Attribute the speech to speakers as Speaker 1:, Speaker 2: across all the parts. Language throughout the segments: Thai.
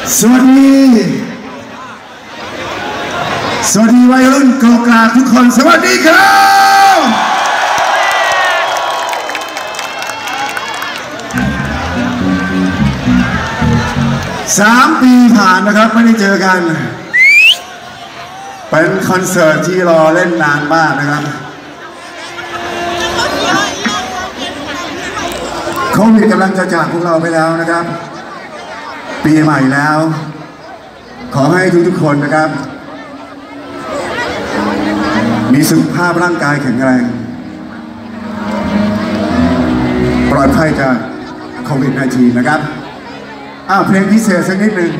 Speaker 1: สวัสดีวัยรุ่นโกกาทุกคนสวัสดีครับ3 ปีผ่านนะครับไม่ได้เจอกันเป็นคอนเสิร์ตที่รอเล่นนานมากนะครับโควิดกำลังจะจากพวกเราไปแล้วนะครับปีใหม่แล้วขอให้ทุกคนนะครับมีสุขภาพร่างกายแข็งแรงปลอดภัยจากโควิด-19 นะครับเพลงพิเศษสักนิดหนึ่ง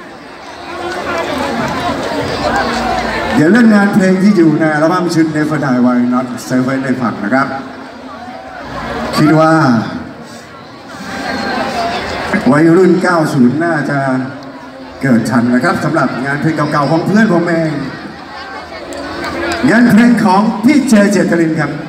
Speaker 1: เดี๋ยวเรื่องงานเพลงที่อยู่ในอัลบั้มชุด Never Die Why Not Seven ในฝักนะครับคิดว่าวัยรุ่น 90 น่าจะเกิดทันนะครับสำหรับงานเพลงเก่าๆของเพื่อนผมเองงานเพลงของพี่เจเจตรินครับ